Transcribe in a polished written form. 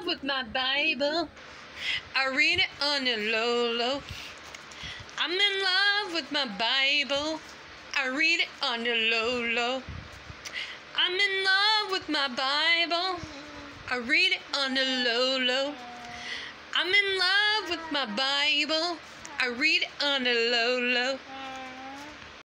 love with my Bible. I read it on the low, low. I'm in love with my Bible. I read it on the low, low. I'm in love with my Bible. I read it on the low, low. I'm in love with my Bible. I read it on the low, low.